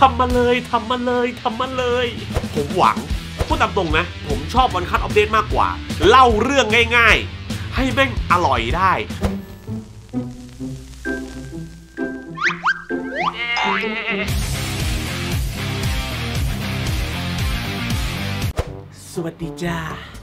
ำมาเลยทำมาเลยทำมาเลยผมหวังพูดตามตรงนะผมชอบวันคัทอัปเดตมากกว่าเล่าเรื่องง่ายๆให้แม่งอร่อยได้สวัสดีจ้า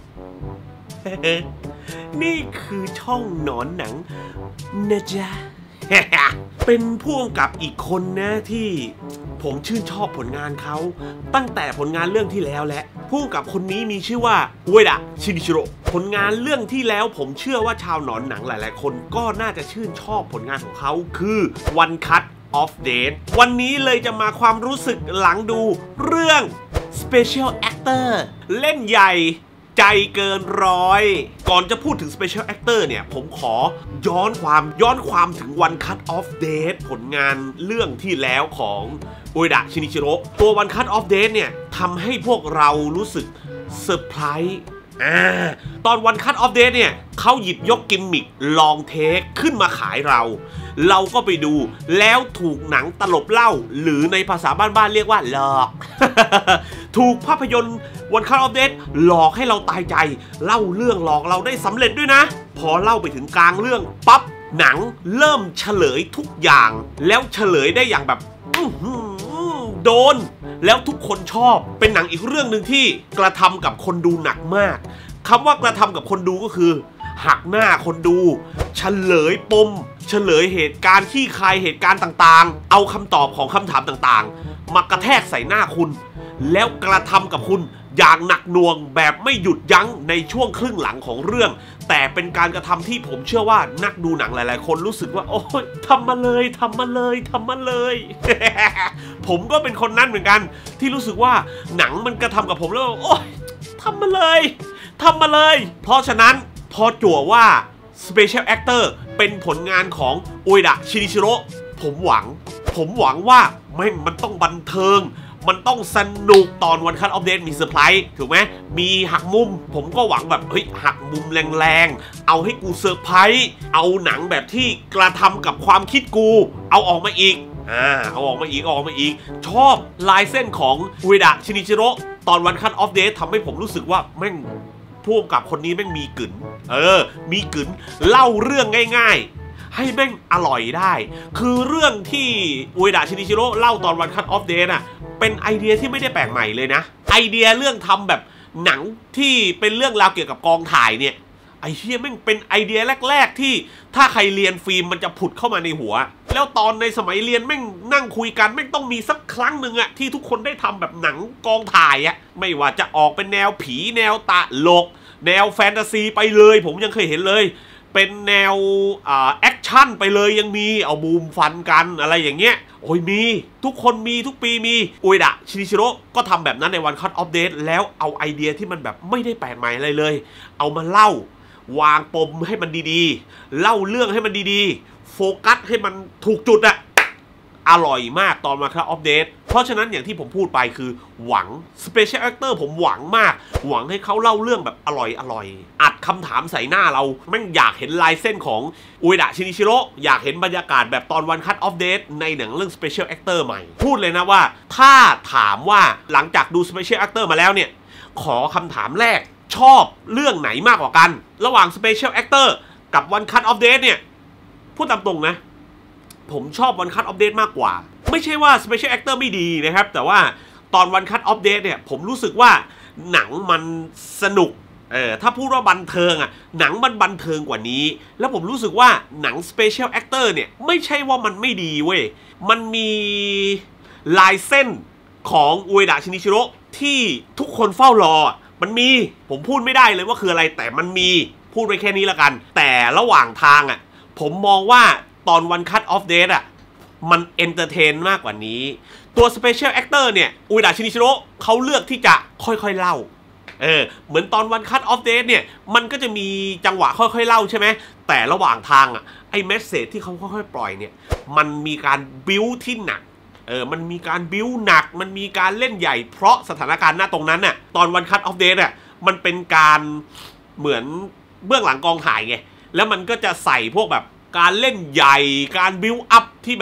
นี่คือช่องหนอนหนังนะจ๊ะ เป็นผู้กำกับอีกคนนะที่ผมชื่นชอบผลงานเขาตั้งแต่ผลงานเรื่องที่แล้วและผู้กำกับคนนี้มีชื่อว่าอุเอดะ ชินิชิโร่ผลงานเรื่องที่แล้วผมเชื่อว่าชาวหนอนหนังหลายๆคนก็น่าจะชื่นชอบผลงานของเขาคือ One Cut of Death วันนี้เลยจะมาความรู้สึกหลังดูเรื่อง Special Actor เล่นใหญ่ใจเกินร้อยก่อนจะพูดถึง Special Actor เนี่ยผมขอย้อนความถึง One Cut of Death ผลงานเรื่องที่แล้วของอุเอดะ ชินิชิโร่ตัว One Cut of Death เนี่ยทำให้พวกเรารู้สึกเซอร์ไพรส์ตอน One Cut of Death เนี่ยเขาหยิบยกกิมมิคลองเทคขึ้นมาขายเราก็ไปดูแล้วถูกหนังตลบเล่าหรือในภาษาบ้านๆเรียกว่าหลอก ถูกภาพยนตร์ One Cut of Death หลอกให้เราตายใจเล่าเรื่องหลอกเราได้สำเร็จด้วยนะพอเล่าไปถึงกลางเรื่องปั๊บหนังเริ่มเฉลยทุกอย่างแล้วเฉลยได้อย่างแบบโดนแล้วทุกคนชอบเป็นหนังอีกเรื่องหนึ่งที่กระทำกับคนดูหนักมากคำว่ากระทำกับคนดูก็คือหักหน้าคนดูเฉลยปมเฉลยเหตุการณ์ขี้คายเหตุการณ์ต่างๆเอาคำตอบของคำถามต่างๆมากระแทกใส่หน้าคุณแล้วกระทำกับคุณอย่างหนักหน่วงแบบไม่หยุดยั้งในช่วงครึ่งหลังของเรื่องแต่เป็นการกระทำที่ผมเชื่อว่านักดูหนังหลายๆคนรู้สึกว่าโอ้ยทำมาเลยทำมาเลยทำมาเลย ผมก็เป็นคนนั้นเหมือนกันที่รู้สึกว่าหนังมันกระทำกับผมแล้วโอ้ยทำมาเลยทำมาเลยเพราะฉะนั้นพอจั่วว่า Special Actor เป็นผลงานของอุเอดะ ชินิชิโร่ผมหวังว่าแม่งมันต้องบันเทิงมันต้องสนุกตอน One Cut of Death มีเซอร์ไพรส์ถูกไหมมีหักมุมผมก็หวังแบบเฮ้ยหักมุมแรงๆเอาให้กูเซอร์ไพรส์เอาหนังแบบที่กระทำกับความคิดกูเอาออกมาอีกเอาออกมาอีกชอบลายเส้นของอุเอดะ ชินิชิโร่ตอน One Cut of Death ทำให้ผมรู้สึกว่าแม่งผู้กำกับคนนี้แม่งมีกึ๋นมีกึ๋นเล่าเรื่องง่ายๆให้แม่งอร่อยได้คือเรื่องที่อุเอดะ ชินิชิโร่เล่าตอน One Cut of Death น่ะเป็นไอเดียที่ไม่ได้แปลกใหม่เลยนะไอเดียเรื่องทำแบบหนังที่เป็นเรื่องราวเกี่ยวกับกองถ่ายเนี่ยไอ้เหี้ยแม่งเป็นไอเดียแรกๆที่ถ้าใครเรียนฟิล์มมันจะผุดเข้ามาในหัวแล้วตอนในสมัยเรียนแม่งนั่งคุยกันแม่งต้องมีสักครั้งหนึ่งอะที่ทุกคนได้ทำแบบหนังกองถ่ายอะไม่ว่าจะออกเป็นแนวผีแนวตลกแนวแฟนตาซีไปเลยผมยังเคยเห็นเลยเป็นแนวแอคชั่นไปเลยยังมีเอาบูมฟันกันอะไรอย่างเงี้ยโอ้ยมีทุกคนมีทุกปีมีอุเอดะ ชินิชิโร่ก็ทำแบบนั้นใน One Cut of Death แล้วเอาไอเดียที่มันแบบไม่ได้แปลกใหม่อะไรเลยเอามาเล่าวางปมให้มันดีๆเล่าเรื่องให้มันดีๆโฟกัสให้มันถูกจุดอะอร่อยมากตอนมาครับอัปเดตเพราะฉะนั้นอย่างที่ผมพูดไปคือหวัง Special Actor ผมหวังมากหวังให้เขาเล่าเรื่องแบบอร่อยอัดคำถามใส่หน้าเราแม่งอยากเห็นลายเส้นของอุเอดะ ชินิชิโร่อยากเห็นบรรยากาศแบบตอน One Cut of Death ในหนังเรื่อง Special Actor ใหม่พูดเลยนะว่าถ้าถามว่าหลังจากดู Special Actor มาแล้วเนี่ยขอคำถามแรกชอบเรื่องไหนมากกว่ากันระหว่าง Special Actor กับ One Cut of Death เนี่ยพูดตามตรงนะผมชอบ One Cut of Death มากกว่าไม่ใช่ว่า Special Actor ไม่ดีนะครับแต่ว่าตอน One Cut of Death เนี่ยผมรู้สึกว่าหนังมันสนุกถ้าพูดว่าบันเทิงหนังมันบันเทิงกว่านี้แล้วผมรู้สึกว่าหนัง Special Actor เนี่ยไม่ใช่ว่ามันไม่ดีเว้ยมันมีลายเส้นของอุเอดะ ชินิชิโร่ที่ทุกคนเฝ้ารอมันมีผมพูดไม่ได้เลยว่าคืออะไรแต่มันมีพูดไปแค่นี้ละกันแต่ระหว่างทางผมมองว่าตอน One Cut of Death มันเอนเตอร์เทนมากกว่านี้ตัว Special Actor เนี่ยอุเอดะ ชินิชิโร่เขาเลือกที่จะค่อยๆเล่าเหมือนตอน One Cut of Death เนี่ยมันก็จะมีจังหวะค่อยๆเล่าใช่ไหมแต่ระหว่างทางไอ้เมสเสจที่เขาค่อยๆปล่อยเนี่ยมันมีการบิ้วที่หนักมันมีการบิ้วหนักมันมีการเล่นใหญ่เพราะสถานการณ์หน้าตรงนั้นตอน One Cut of Death มันเป็นการเหมือนเบื้องหลังกองถ่ายไงแล้วมันก็จะใส่พวกแบบการเล่นใหญ่การบิ้วอัพที่แบบ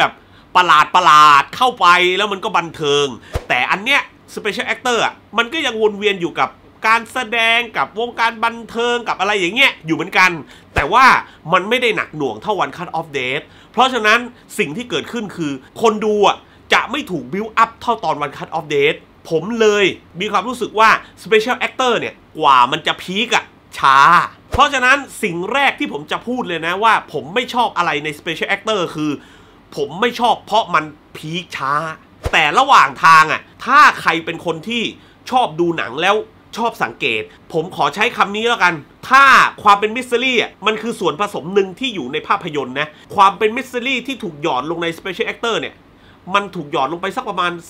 ประหลาดเข้าไปแล้วมันก็บันเทิงแต่อันเนี้ย Special Actor อ่ะมันก็ยังวนเวียนอยู่กับการแสดงกับวงการบันเทิงกับอะไรอย่างเงี้ยอยู่เหมือนกันแต่ว่ามันไม่ได้หนักหน่วงเท่า One Cut Off Death เพราะฉะนั้นสิ่งที่เกิดขึ้นคือคนดูอ่ะจะไม่ถูกบิวอัพเท่าตอน One Cut Off Death ผมเลยมีความรู้สึกว่า Special Actor เนี่ยกว่ามันจะพีคอ่ะช้าเพราะฉะนั้นสิ่งแรกที่ผมจะพูดเลยนะว่าผมไม่ชอบอะไรใน Special Actor คือผมไม่ชอบเพราะมันพีคช้าแต่ระหว่างทางอ่ะถ้าใครเป็นคนที่ชอบดูหนังแล้วชอบสังเกตผมขอใช้คำนี้แล้วกันถ้าความเป็นมิสซิลี่อ่ะมันคือส่วนผสมหนึ่งที่อยู่ในภาพยนตร์นะความเป็นมิสซิลี่ที่ถูกหยอดลงใน Special Actor เนี่ยมันถูกหยอดลงไปสักประมาณ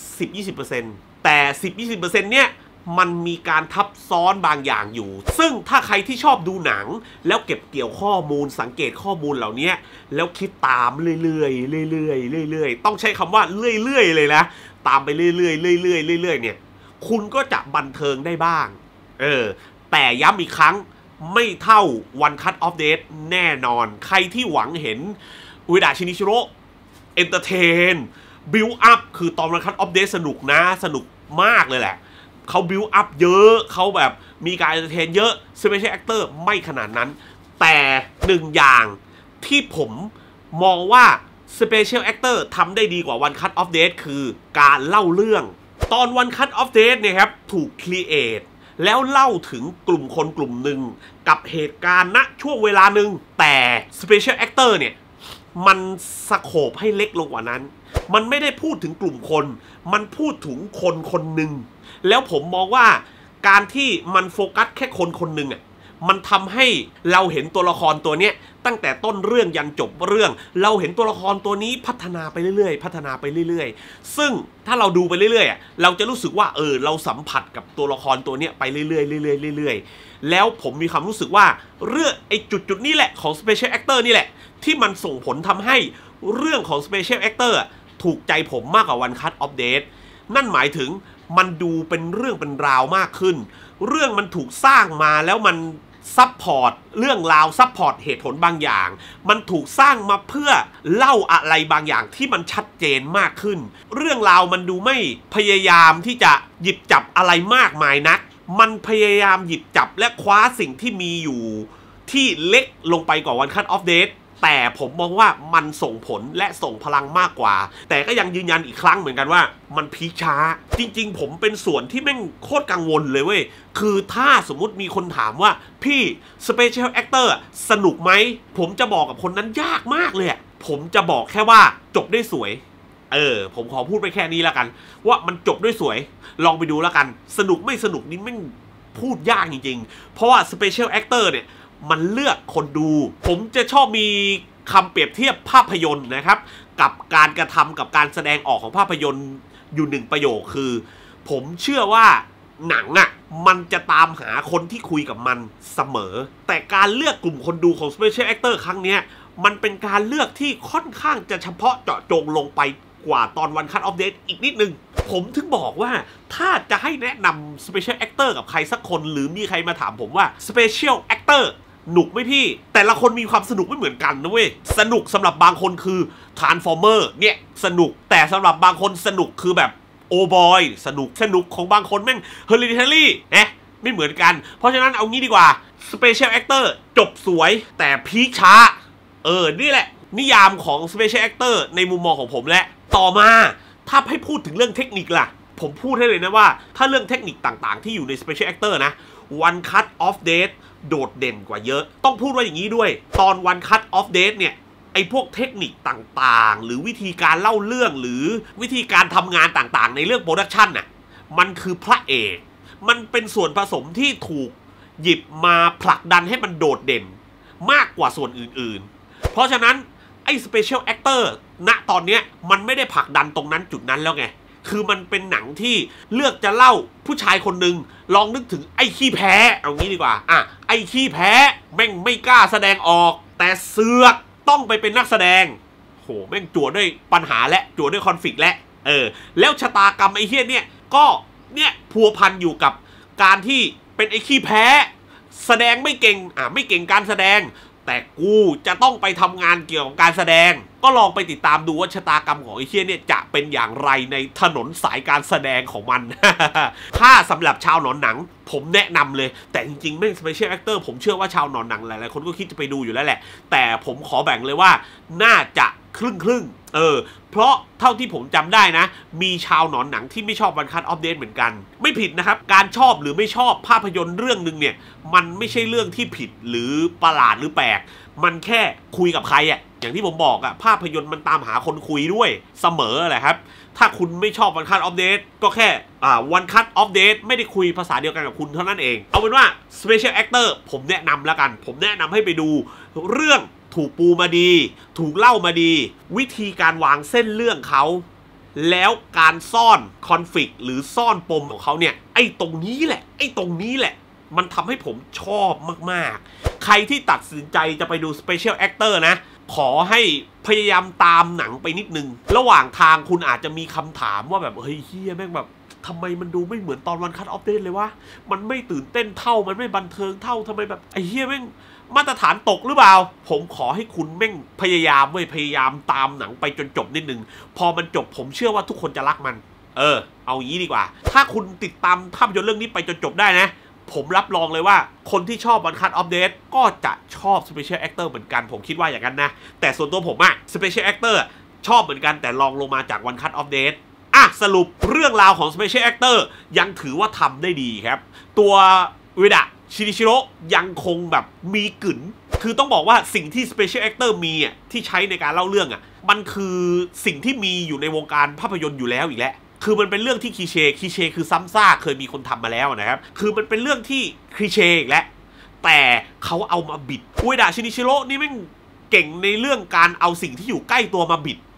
10-20% แต่ 10-20% เนี่ยมันมีการทับซ้อนบางอย่างอยู่ซึ่งถ้าใครที่ชอบดูหนังแล้วเก็บเกี่ยวข้อมูลสังเกตข้อมูลเหล่านี้แล้วคิดตามเรื่อยๆต้องใช้คำว่าเรื่อยๆเลยนะตามไปเรื่อยๆเนี่ยคุณก็จะบันเทิงได้บ้างแต่ย้ำอีกครั้งไม่เท่า One Cut Off Death แน่นอนใครที่หวังเห็นอุเอดะ ชินิชิโร่เอนเตอร์เทนบิวอัพคือตอน One Cut Off Death สนุกนะสนุกมากเลยแหละเขาบิวอัพเยอะเขาแบบมีการเอนเตอร์เทนเยอะ Special Actor ไม่ขนาดนั้นแต่หนึ่งอย่างที่ผมมองว่า Special Actor ทำได้ดีกว่า One Cut Off Death คือการเล่าเรื่องตอน One Cut Off Death เนี่ยครับถูกครีเอทแล้วเล่าถึงกลุ่มคนกลุ่มหนึ่งกับเหตุการณ์ณช่วงเวลาหนึ่งแต่ Special Actor เนี่ยมันสโคปให้เล็กลงกว่านั้นมันไม่ได้พูดถึงกลุ่มคนมันพูดถึงคนคนหนึ่งแล้วผมมองว่าการที่มันโฟกัสแค่คนคนหนึ่งอ่ะมันทำให้เราเห็นตัวละครตัวเนี้ยตั้งแต่ต้นเรื่องยันจบเรื่องเราเห็นตัวละครตัวนี้พัฒนาไปเรื่อยๆซึ่งถ้าเราดูไปเรื่อยๆอ่ะเราจะรู้สึกว่าเราสัมผัสกับตัวละครตัวเนี้ยไปเรื่อยๆแล้วผมมีความรู้สึกว่าเรื่องไอ้จุดนี้แหละของ Special Actor นี่แหละที่มันส่งผลทำให้เรื่องของ Special Actor ถูกใจผมมากกว่า One Cut Off Death นั่นหมายถึงมันดูเป็นเรื่องเป็นราวมากขึ้นเรื่องมันถูกสร้างมาแล้วมันซับพอร์ตเรื่องราวซับพอร์ตเหตุผลบางอย่างมันถูกสร้างมาเพื่อเล่าอะไรบางอย่างที่มันชัดเจนมากขึ้นเรื่องราวมันดูไม่พยายามที่จะหยิบจับอะไรมากมายนักมันพยายามหยิบจับและคว้าสิ่งที่มีอยู่ที่เล็กลงไปกว่า One Cut Off Death แต่ผมมองว่ามันส่งผลและส่งพลังมากกว่าแต่ก็ยังยืนยันอีกครั้งเหมือนกันว่ามันพีคช้าจริงๆผมเป็นส่วนที่แม่งโคตรกังวลเลยเว้ยคือถ้าสมมุติมีคนถามว่าพี่ Special Actor สนุกไหมผมจะบอกกับคนนั้นยากมากเลยผมจะบอกแค่ว่าจบได้สวยผมขอพูดไปแค่นี้แล้วกันว่ามันจบด้วยสวยลองไปดูแล้วกันสนุกไม่สนุกนี่แม่งพูดยากจริงๆเพราะว่า Special Actor เนี่ยมันเลือกคนดูผมจะชอบมีคำเปรียบเทียบภาพยนตร์นะครับกับการกระทำกับการแสดงออกของภาพยนตร์อยู่หนึ่งประโยคคือผมเชื่อว่าหนังมันจะตามหาคนที่คุยกับมันเสมอแต่การเลือกกลุ่มคนดูของ Special Actor ครั้งนี้มันเป็นการเลือกที่ค่อนข้างจะเฉพาะเจาะจงลงไปกว่าตอน One Cut Off Death อีกนิดนึงผมถึงบอกว่าถ้าจะให้แนะนำ Special Actor กับใครสักคนหรือมีใครมาถามผมว่า Special Actorหนุกไหมพี่แต่ละคนมีความสนุกไม่เหมือนกันนะเว้ยสนุกสำหรับบางคนคือ Transformer เนี่ยสนุกแต่สำหรับบางคนสนุกคือแบบโอบอยสนุกของบางคนแม่ง Hereditary ไม่เหมือนกันเพราะฉะนั้นเอางี้ดีกว่า Special Actor จบสวยแต่พีคช้านี่แหละนิยามของ Special Actor ในมุมมองของผมและต่อมาถ้าให้พูดถึงเรื่องเทคนิคล่ะผมพูดให้เลยนะว่าถ้าเรื่องเทคนิคต่างๆที่อยู่ใน Special Actor นะ One Cut Off Death โดดเด่นกว่าเยอะต้องพูดว่าอย่างนี้ด้วยตอน One Cut Off Death เนี่ยไอ้พวกเทคนิคต่างๆหรือวิธีการเล่าเรื่องหรือวิธีการทำงานต่างๆในเรื่องโปรดักชันมันคือพระเอกมันเป็นส่วนผสมที่ถูกหยิบมาผลักดันให้มันโดดเด่นมากกว่าส่วนอื่นๆเพราะฉะนั้นไอ้ Special Actor ณตอนนี้มันไม่ได้ผลักดันตรงนั้นจุดนั้นแล้วไงคือมันเป็นหนังที่เลือกจะเล่าผู้ชายคนหนึ่งลองนึกถึงไอ้ขี้แพ้เอางี้ดีกว่าไอ้ขี้แพ้แม่งไม่กล้าแสดงออกแต่เสือกต้องไปเป็นนักแสดงโหแม่งจั่วด้วยปัญหาและจั่วด้วยคอนฟลิกต์และแล้วชะตากรรมไอ้เหี้ยเนี่ยก็เนี่ยพัวพันอยู่กับการที่เป็นไอ้ขี้แพ้แสดงไม่เก่งไม่เก่งการแสดงแต่กูจะต้องไปทำงานเกี่ยวกับการแสดงก็ลองไปติดตามดูว่าชะตากรรมของไอ้เหี้ยเนี่ยจะเป็นอย่างไรในถนนสายการแสดงของมัน ถ้าสำหรับชาวหนอนหนังผมแนะนำเลยแต่จริงๆไม่สเปเชียลแอคเตอร์ผมเชื่อว่าชาวหนอนหนังหลายๆคนก็คิดจะไปดูอยู่แล้วแหละแต่ผมขอแบ่งเลยว่าน่าจะครึ่งเพราะเท่าที่ผมจำได้นะมีชาวหนอนหนังที่ไม่ชอบวันคัทออฟเดตเหมือนกันไม่ผิดนะครับการชอบหรือไม่ชอบภาพยนตร์เรื่องนึงเนี่ยมันไม่ใช่เรื่องที่ผิดหรือประหลาดหรือแปลกมันแค่คุยกับใครอะอย่างที่ผมบอกอะภาพยนตร์มันตามหาคนคุยด้วยเสมอแหละครับถ้าคุณไม่ชอบวันคัทออฟเดตก็แค่วันคัทออฟเดตไม่ได้คุยภาษาเดียวกันกับคุณเท่านั้นเองเอาเป็นว่า Special Actor ผมแนะนำแล้วกันผมแนะนำให้ไปดูเรื่องถูกปูมาดีถูกเล่ามาดีวิธีการวางเส้นเรื่องเขาแล้วการซ่อนคอนฟลิกต์หรือซ่อนปมของเขาเนี่ยไอ้ตรงนี้แหละมันทำให้ผมชอบมากๆใครที่ตัดสินใจจะไปดู Special Actor นะขอให้พยายามตามหนังไปนิดนึงระหว่างทางคุณอาจจะมีคำถามว่าแบบเฮ้ยเฮียแม่งแบบทำไมมันดูไม่เหมือนตอนวันคัทออฟเดตเลยวะมันไม่ตื่นเต้นเท่ามันไม่บันเทิงเท่าทำไมแบบไอ้เฮียแม่งมาตรฐานตกหรือเปล่าผมขอให้คุณแม่งพยายามตามหนังไปจนจบนิดนึงพอมันจบผมเชื่อว่าทุกคนจะรักมันเอางี้ดีกว่าถ้าคุณติดตามภาพยนตร์เรื่องนี้ไปจนจบได้นะผมรับรองเลยว่าคนที่ชอบวันคัทออฟเดตก็จะชอบ Special Actor เหมือนกันผมคิดว่าอย่างนั้นนะแต่ส่วนตัวผมอะ Special Actor ชอบเหมือนกันแต่ลองลงมาจากวันคัทออฟเดตสรุปเรื่องราวของ Special Actor ยังถือว่าทำได้ดีครับตัวอุเอดะชินิชิโร่ยังคงแบบมีกึ๋นคือต้องบอกว่าสิ่งที่ Special Actor มีอ่ะที่ใช้ในการเล่าเรื่องอ่ะมันคือสิ่งที่มีอยู่ในวงการภาพยนตร์อยู่แล้วอีกแล้วคือมันเป็นเรื่องที่คลีเช่คือซ้ำซากเคยมีคนทำมาแล้วนะครับคือมันเป็นเรื่องที่คลีเช่อีกแล้วแต่เขาเอามาบิดอุเอดะชินิชิโร่นี่แม่งเก่งในเรื่องการเอาสิ่งที่อยู่ใกล้ตัวมาบิด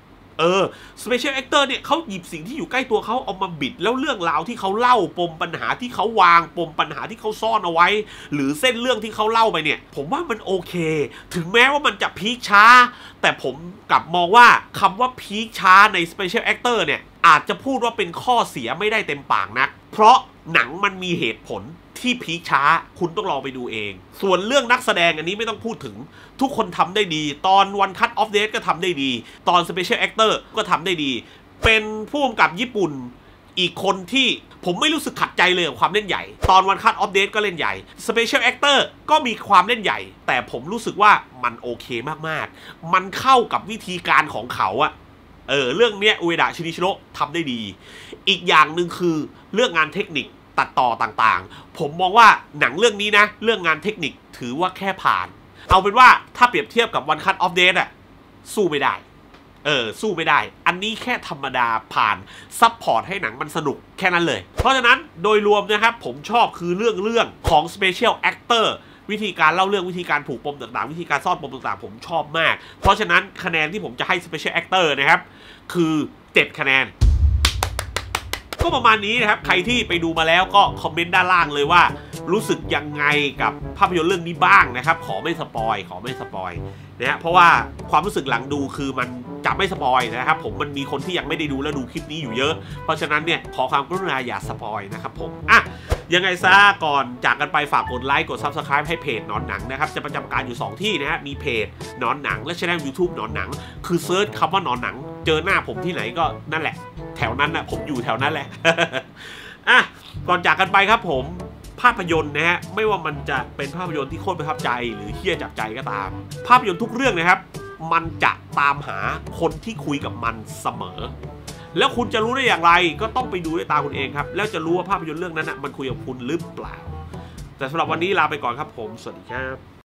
Special Actor เนี่ยเขาหยิบสิ่งที่อยู่ใกล้ตัวเขาเอามาบิดแล้วเรื่องราวที่เขาเล่าปมปัญหาที่เขาวางปมปัญหาที่เขาซ่อนเอาไว้หรือเส้นเรื่องที่เขาเล่าไปเนี่ยผมว่ามันโอเคถึงแม้ว่ามันจะพีคช้าแต่ผมกลับมองว่าคำว่าพีคช้าใน Special Actor เนี่ยอาจจะพูดว่าเป็นข้อเสียไม่ได้เต็มปากนักเพราะหนังมันมีเหตุผลที่พีคช้าคุณต้องลองไปดูเองส่วนเรื่องนักแสดงอันนี้ไม่ต้องพูดถึงทุกคนทำได้ดีตอน One Cut of Death ก็ทำได้ดีตอน Special Actor ก็ทำได้ดีเป็นผู้กำกับญี่ปุ่นอีกคนที่ผมไม่รู้สึกขัดใจเลยกับความเล่นใหญ่ตอน One Cut of Death ก็เล่นใหญ่ Special Actor ก็มีความเล่นใหญ่แต่ผมรู้สึกว่ามันโอเคมากๆมันเข้ากับวิธีการของเขาอะเรื่องเนี้ยอุเอดะชินิชิโร่ทำได้ดีอีกอย่างหนึ่งคือเรื่องงานเทคนิคตัดต่อต่างๆผมมองว่าหนังเรื่องนี้นะเรื่องงานเทคนิคถือว่าแค่ผ่านเอาเป็นว่าถ้าเปรียบเทียบกับ One Cut of Death สู้ไม่ได้สู้ไม่ได้อันนี้แค่ธรรมดาผ่านซัพพอร์ตให้หนังมันสนุกแค่นั้นเลยเพราะฉะนั้นโดยรวมนะครับผมชอบคือเรื่องของ Special Actor วิธีการเล่าเรื่องวิธีการผูกปมต่างๆวิธีการซ่อนปมต่างๆผมชอบมากเพราะฉะนั้นคะแนนที่ผมจะให้ Special Actor นะครับคือ7คะแนนก็ประมาณนี้นะครับใครที่ไปดูมาแล้วก็คอมเมนต์ด้านล่างเลยว่ารู้สึกยังไงกับภาพยนตร์เรื่องนี้บ้างนะครับขอไม่สปอยนะฮะเพราะว่าความรู้สึกหลังดูคือมันจะไม่สปอยนะครับผมมันมีคนที่ยังไม่ได้ดูแล้วดูคลิปนี้อยู่เยอะเพราะฉะนั้นเนี่ยขอความกรุณาอย่าสปอยนะครับผมยังไงซะก่อนจากกันไปฝากกดไลค์กด Subscribe ให้เพจหนอนหนังนะครับจะประจำการอยู่2ที่นะฮะมีเพจหนอนหนังและช่อง YouTube หนอนหนังคือเซิร์ชคำว่าหนอนหนังเจอหน้าผมที่ไหนก็นั่นแหละแถวนั้นนะผมอยู่แถวนั้นแหละ ก่อนจากกันไปครับผมภาพยนตร์นะฮะไม่ว่ามันจะเป็นภาพยนตร์ที่โคตรประทับใจหรือเฮี้ยจับใจก็ตามภาพยนตร์ทุกเรื่องนะครับมันจะตามหาคนที่คุยกับมันเสมอแล้วคุณจะรู้ได้อย่างไรก็ต้องไปดูด้วยตาคุณเองครับแล้วจะรู้ว่าภาพยนตร์เรื่องนั้นมันคุยกับคุณหรือเปล่าแต่สำหรับวันนี้ลาไปก่อนครับผมสวัสดีครับ